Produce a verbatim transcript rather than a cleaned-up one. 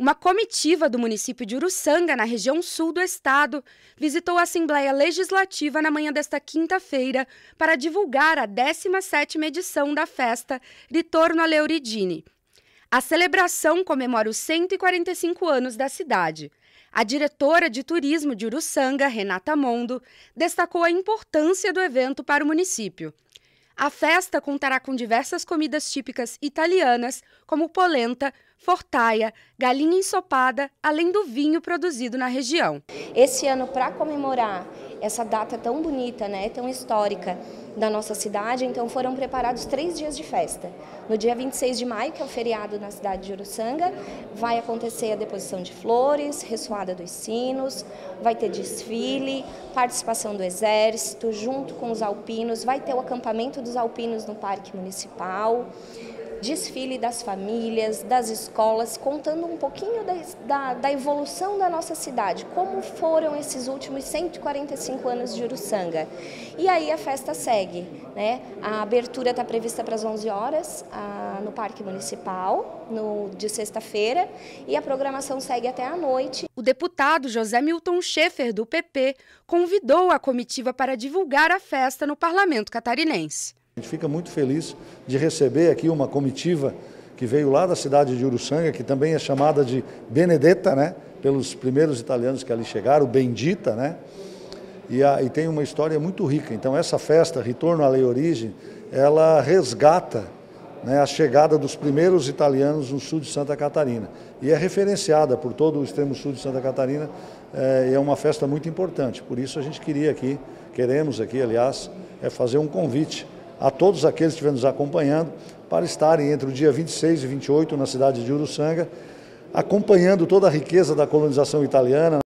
Uma comitiva do município de Uruçanga, na região sul do estado, visitou a Assembleia Legislativa na manhã desta quinta-feira para divulgar a décima sétima edição da festa Ritorno alle Origini. A celebração comemora os cento e quarenta e cinco anos da cidade. A diretora de turismo de Uruçanga, Renata Mondo, destacou a importância do evento para o município. A festa contará com diversas comidas típicas italianas, como polenta, fortaia, galinha ensopada, além do vinho produzido na região. Esse ano, para comemorar essa data tão bonita, né, tão histórica da nossa cidade, então foram preparados três dias de festa. No dia vinte e seis de maio, que é o feriado na cidade de Uruçanga, vai acontecer a deposição de flores, ressoada dos sinos, vai ter desfile, participação do exército, junto com os alpinos, vai ter o acampamento dos alpinos no Parque Municipal, desfile das famílias, das escolas, contando um pouquinho da, da, da evolução da nossa cidade, como foram esses últimos cento e quarenta e cinco anos de Uruçanga. E aí a festa segue, né? A abertura está prevista para as onze horas a, no Parque Municipal, no, de sexta-feira, e a programação segue até a noite. O deputado José Milton Schaeffer, do P P, convidou a comitiva para divulgar a festa no Parlamento Catarinense. A gente fica muito feliz de receber aqui uma comitiva que veio lá da cidade de Uruçanga, que também é chamada de Benedetta, né? Pelos primeiros italianos que ali chegaram, Bendita, né? E, a, e tem uma história muito rica. Então essa festa, Ritorno alle Origini, ela resgata, né, a chegada dos primeiros italianos no sul de Santa Catarina. E é referenciada por todo o extremo sul de Santa Catarina, é, é uma festa muito importante. Por isso a gente queria aqui, queremos aqui, aliás, é fazer um convite a todos aqueles que estiverem nos acompanhando para estarem entre o dia vinte e seis e vinte e oito na cidade de Uruçanga, acompanhando toda a riqueza da colonização italiana.